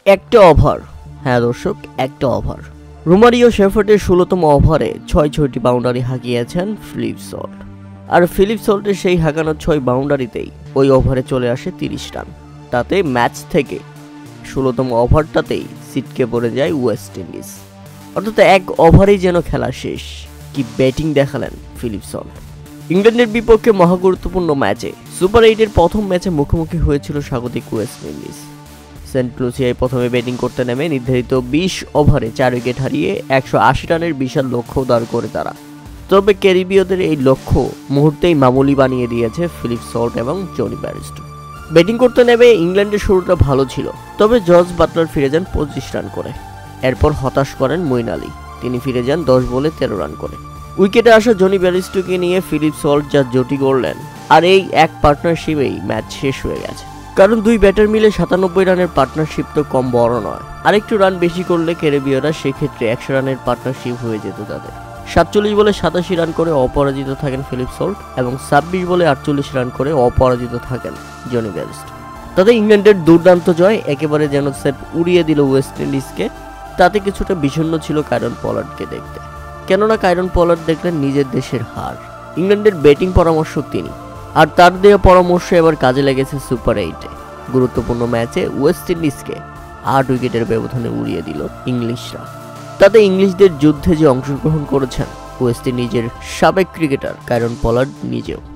একটা ওভার। হ্যাঁ দর্শক, একটা ওভার। রোমারিও শেফার্ডের 16তম ওভারে 6টি বাউন্ডারি হাঁকিয়েছেন ফিলিপ সল্ট। আর ফিলিপ সল্টের সেই হাঁকানো 6 বাউন্ডারিতেই ওই ওভারে চলে আসে 30 রান। তাতে ম্যাচ থেকে 16তম ওভারটাতেই ছিটকে পড়ে যায় ওয়েস্ট ইন্ডিজ। অর্থাৎ এক ওভারেই যেন খেলা শেষ। কি ব্যাটিং দেখালেন ফিলিপ সল্ট। ইংল্যান্ডের বিপক্ষে মহাগুরুত্বপূর্ণ ম্যাচে সুপার 8-এর প্রথম ম্যাচে মুখোমুখি হয়েছিল স্বাগতিক ওয়েস্ট ইন্ডিজ। সেন্ট লুসিয়ায় প্রথমে ব্যাটিং করতে নেমে নির্ধারিত 20 ওভারে 4 উইকেট হারিয়ে 180 রানের বিশাল লক্ষ্য দাঁড় করে তারা। তবে ক্যারিবীয়দের এই লক্ষ্য মুহূর্তেই মামুলি বানিয়ে দিয়েছে ফিলিপ সল্ট এবং জনি ব্যারিস্টো। ব্যাটিং করতে নেমে ইংল্যান্ডের শুরুটা ভালো ছিল, তবে জর্জ বাটলার ফিরে যান 25 রান করে। এরপর হতাশ করেন মঈন আলী, তিনি ফিরে যান 10 বলে 13 রান করে। উইকেটে আসা জনি ব্যারিস্টোকে নিয়ে ফিলিপ সল্ট যা জুটি করলেন, আর এই এক পার্টনারশিপেই ম্যাচ শেষ হয়ে গেছে। কারণ দুই ব্যাটার মিলে 97 রানের পার্টনারশিপ তো কম বড় নয়। আরেকটু রান বেশি করলে ক্যারিবীয়রা সেক্ষেত্রে 100 রানের পার্টনারশিপ হয়ে যেত তাদের। 47 বলে 87 রান করে অপরাজিত থাকেন ফিলিপ সল্ট এবং 26 বলে 48 রান করে অপরাজিত থাকেন জনি ব্যারিস্টো। তাতে ইংল্যান্ডের দুর্দান্ত জয় একেবারে যেন সেট উড়িয়ে দিল ওয়েস্ট ইন্ডিজকে। তাতে কিছুটা বিষণ্ণ ছিল কায়রন পলার্ডকে দেখতে, কেননা কায়রন পলার্ড দেখলেন নিজের দেশের হার। ইংল্যান্ডের ব্যাটিং পরামর্শক তিনি, আর তার দেওয়া পরামর্শ এবার কাজে লেগেছে সুপার 8-এ। গুরুত্বপূর্ণ ম্যাচে ওয়েস্ট ইন্ডিজকে 8 উইকেটের ব্যবধানে উড়িয়ে দিল ইংলিশরা। তাতে ইংলিশদের যুদ্ধে যে অংশগ্রহণ করেছেন ওয়েস্ট ইন্ডিজের সাবেক ক্রিকেটার কায়রন পলার্ড নিজেও।